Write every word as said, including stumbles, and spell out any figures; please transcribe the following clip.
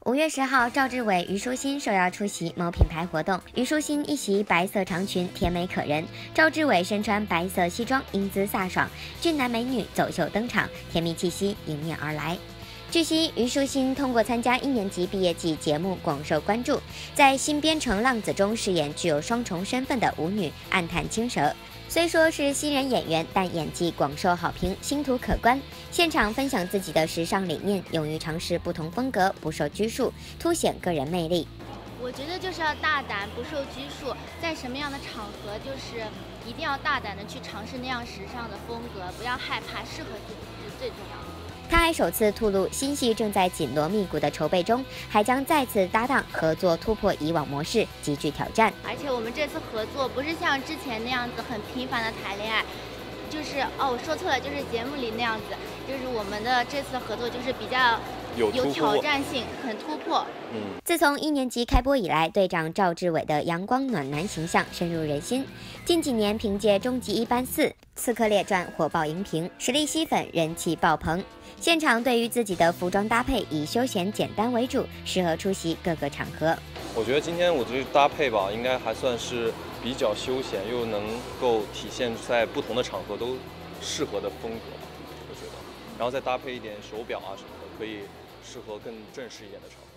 五月十号，赵志伟、虞书欣受邀出席某品牌活动。虞书欣一袭白色长裙，甜美可人；赵志伟身穿白色西装，英姿飒爽，俊男美女走秀登场，甜蜜气息迎面而来。据悉，虞书欣通过参加一年级毕业季节目广受关注，在新编程浪子中饰演具有双重身份的舞女暗探青蛇。虽说是新人演员，但演技广受好评，星途可观。现场分享自己的时尚理念，勇于尝试不同风格，不受拘束，凸显个人魅力。 我觉得就是要大胆，不受拘束，在什么样的场合，就是一定要大胆的去尝试那样时尚的风格，不要害怕，适合自己是最重要的。 他还首次透露，新戏正在紧锣密鼓的筹备中，还将再次搭档合作，突破以往模式，极具挑战。 而且我们这次合作不是像之前那样子很频繁的谈恋爱，就是哦，我说错了，就是节目里那样子，就是我们的这次合作就是比较有挑战性，很突破。 嗯，自从一年级开播以来，队长赵志伟的阳光暖男形象深入人心。近几年凭借《终极一班四》《刺客列传》火爆荧屏，实力吸粉，人气爆棚。现场对于自己的服装搭配以休闲简单为主，适合出席各个场合。 我觉得今天我这搭配吧，应该还算是比较休闲，又能够体现在不同的场合都适合的风格吧，我觉得。然后再搭配一点手表啊什么的，可以适合更正式一点的场合。